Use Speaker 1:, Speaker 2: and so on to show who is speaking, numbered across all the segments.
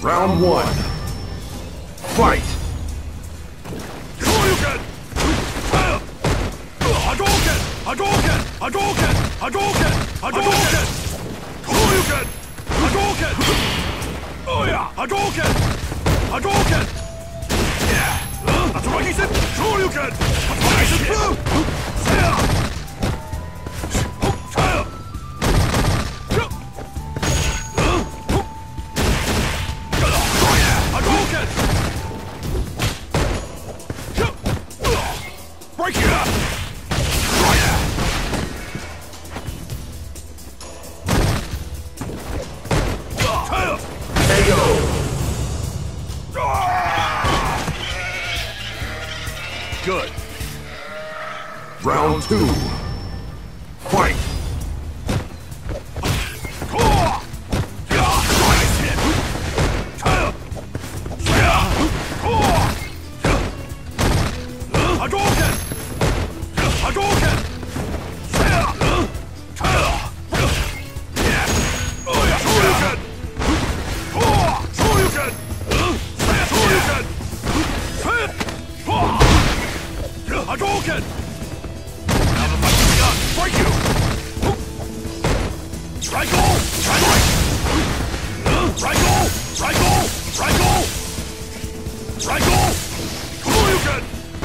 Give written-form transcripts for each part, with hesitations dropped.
Speaker 1: Round one. Fight!
Speaker 2: Hadouken! Hadouken! Hadouken! Hadouken! Hadouken! Hadouken! Hadouken! Hadouken! Oh yeah! Hadouken! Hadouken! Yeah! That's what he said! Hadouken! That's what I said! Break it up!
Speaker 1: KO!
Speaker 2: Good.
Speaker 1: Round two. Fight!
Speaker 2: Hadouken! Hadouken! Hadouken! Hadouken! Now the fight has begun! Fight you! Triangle! Triangle! Triangle! Triangle! Triangle! Triangle! Hadouken!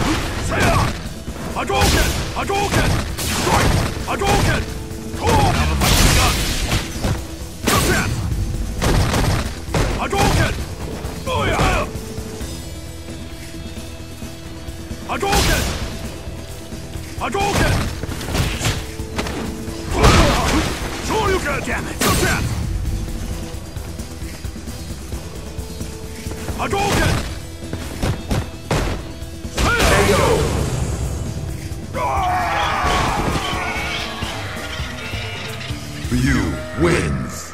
Speaker 2: Hadouken! Hadouken! Strike! Hadouken! Now the fight has begun! Jump in! Hadouken! Oh yeah! Hadouken! Hadouken! Shoryuken! Damn it! Jump in! Hadouken!
Speaker 1: KO! RYU wins!